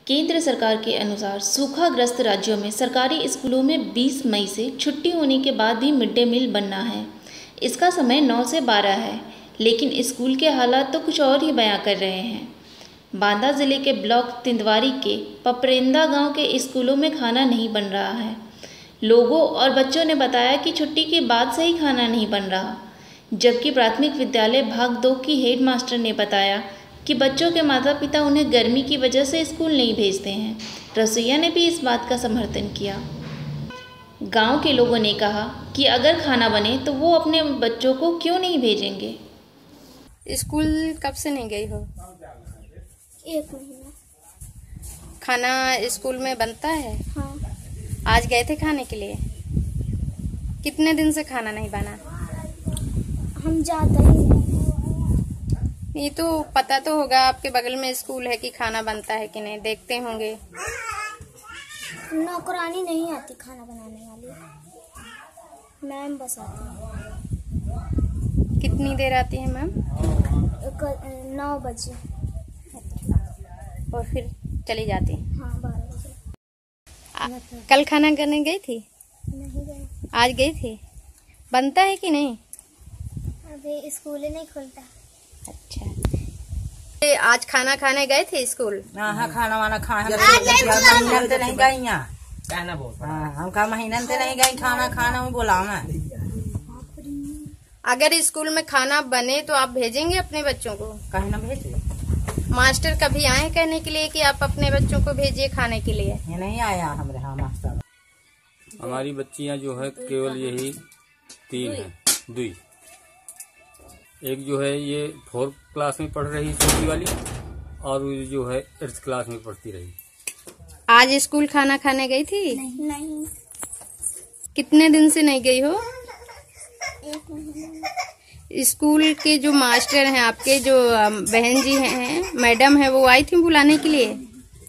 केंद्र सरकार के अनुसार सूखाग्रस्त राज्यों में सरकारी स्कूलों में 20 मई से छुट्टी होने के बाद भी मिड डे मील बनना है। इसका समय 9 से 12 है, लेकिन स्कूल के हालात तो कुछ और ही बयां कर रहे हैं। बांदा जिले के ब्लॉक तिंदवारी के पपरेंदा गांव के स्कूलों में खाना नहीं बन रहा है। लोगों और बच्चों ने बताया कि छुट्टी के बाद से ही खाना नहीं बन रहा, जबकि प्राथमिक विद्यालय भाग 2 की हेड मास्टर ने बताया कि बच्चों के माता पिता उन्हें गर्मी की वजह से स्कूल नहीं भेजते हैं। रसोइया ने भी इस बात का समर्थन किया। गांव के लोगों ने कहा कि अगर खाना बने तो वो अपने बच्चों को क्यों नहीं भेजेंगे। स्कूल कब से नहीं गई हो? 1 महीना। खाना स्कूल में बनता है? हाँ। आज गए थे खाने के लिए? कितने दिन से खाना नहीं बना? हम जाते ही ये तो पता तो होगा आपके बगल में स्कूल है कि खाना बनता है कि नहीं, देखते होंगे। नौकरानी नहीं आती खाना बनाने वाली, मैम बस आती है। कितनी देर आती है मैम? 9 बजे। और फिर चली जाती? हाँ, 12 बजे। कल खाना करने गई थी? नहीं गई। आज गई थी? बनता है कि नहीं? अभी स्कूल ही नहीं खुलता। अच्छा, आज खाना खाने गए थे स्कूल? हाँ, खाना वाना खाए महीना से नहीं गई हम का महीना से नहीं गई खाना खाना में बोला मैं। अगर स्कूल में खाना बने तो आप भेजेंगे अपने बच्चों को? कहीं ना भेज। मास्टर कभी आए कहने के लिए कि आप अपने बच्चों को भेजिए खाने के लिए? ये नहीं आया हमारे यहाँ मास्टर। हमारी बच्चियां जो है केवल यही 3 है। 2 एक जो है ये 4th क्लास में पढ़ रही छोटी वाली, और जो है 8th क्लास में पढ़ती रही। आज स्कूल खाना खाने गई थी? नहीं। कितने दिन से नहीं गई हो? 1 महीना। स्कूल के जो मास्टर हैं आपके, जो बहन जी हैं, मैडम है, वो आई थी बुलाने के लिए?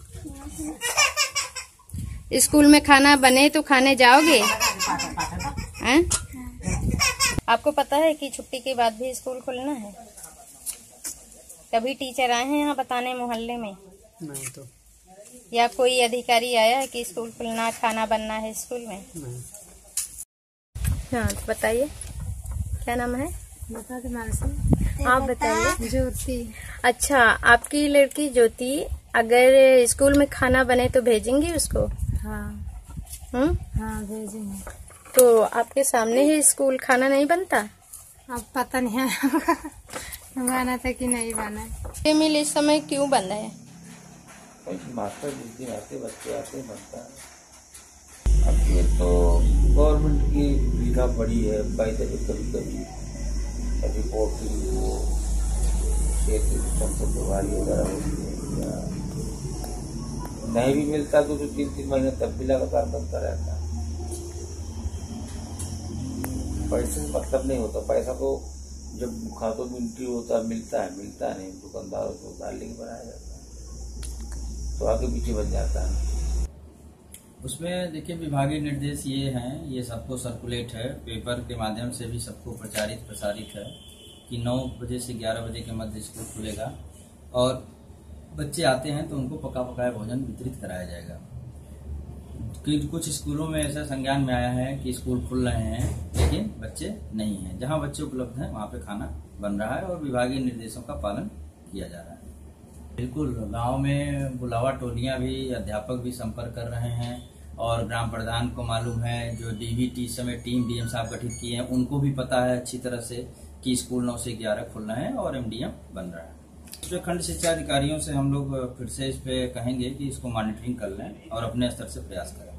स्कूल में खाना बने तो खाने जाओगे? हैं? आपको पता है कि छुट्टी के बाद भी स्कूल खुलना है? कभी टीचर आए हैं यहाँ बताने मोहल्ले में? नहीं तो। या कोई अधिकारी आया है कि स्कूल खुलना, खाना बनना है स्कूल में? नहीं। हाँ, बताइए क्या नाम है? बता दे मानसी। आप बताइए। ज्योति। अच्छा, आपकी लड़की ज्योति अगर स्कूल में खाना बने तो भेजेंगी उसको? हाँ। हाँ, भेजेंगे। तो आपके सामने ही स्कूल खाना नहीं बनता? अब पता नहीं है बना था कि नहीं बना। ये मिल इस समय क्यों बंद है? मास्टर जिस दिन आते बच्चे आते बनता है। अब ये तो गवर्नमेंट की भूमिका बड़ी है। कभी रिपोर्ट की वो क्षेत्र प्रभारी वगैरह होती है, या नहीं भी मिलता तो 3-3 महीने तब भी लगातार बनता रहता है। पैसे से मतलब नहीं होता। पैसा तो जब खातों में एंट्री होता मिलता नहीं, दुकानदारों को उधार लेके बनाया जाता है, तो आगे पीछे बन जाता है। उसमें देखिए विभागीय निर्देश ये हैं, ये सबको सर्कुलेट है, पेपर के माध्यम से भी सबको प्रसारित है कि 9 बजे से 11 बजे के मध्य स्कूल खुलेगा, और बच्चे आते हैं तो उनको पका पकाया भोजन वितरित कराया जाएगा। कुछ स्कूलों में ऐसा संज्ञान में आया है कि स्कूल खुल रहे हैं लेकिन बच्चे नहीं हैं। जहां बच्चे उपलब्ध हैं वहां पे खाना बन रहा है और विभागीय निर्देशों का पालन किया जा रहा है। बिल्कुल, गांव में बुलावा टोलियां भी, अध्यापक भी संपर्क कर रहे हैं, और ग्राम प्रधान को मालूम है, जो डीबीटी इस समय टीम डीएम साहब गठित किए हैं उनको भी पता है अच्छी तरह से कि स्कूल 9 से 11 खुलना है और एमडीएम बन रहा है। जो खंड शिक्षा अधिकारियों से हम लोग फिर से इस पे कहेंगे कि इसको मॉनिटरिंग कर लें और अपने स्तर से प्रयास करें।